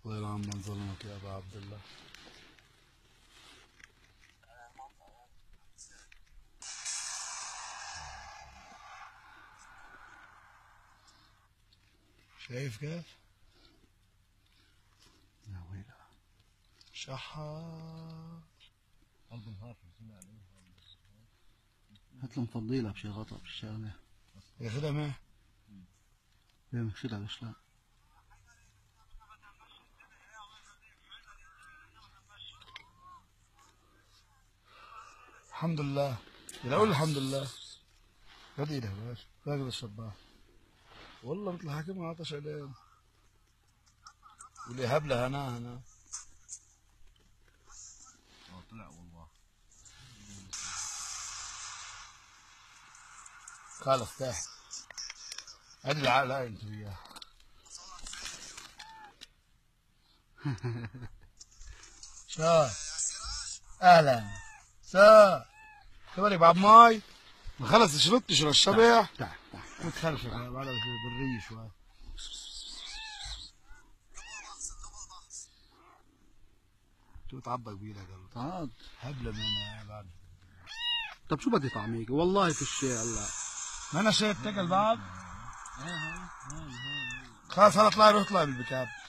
الله يرحم من ظلمك يا ابا عبد الله. شايف كيف؟ يا ويلي شحات. هات له مفضيلة بشي غطا بالشارع. ياخدها معه؟ ليه مشيلها ليش لا؟ الحمد لله. لا قول الحمد لله. هات ايدك يا باشا. راجل الشباب. والله مثل الحكيم عطش عليه. واللي هب له هنا. طلع والله. خالص تحت. ادي العقل هاي انت وياه. شا اهلا سا كبري بعد ماي ما خلص شربت شرب الشبح. تعال متخلفك بعد بالري شوي. شو تعبك بيدك تعال هبله من بعد. طب شو بدي طعميك والله في الشيء هلا ما انا شايف تاكل بعض. خلاص هلا اطلع روح اطلع بالبكاب.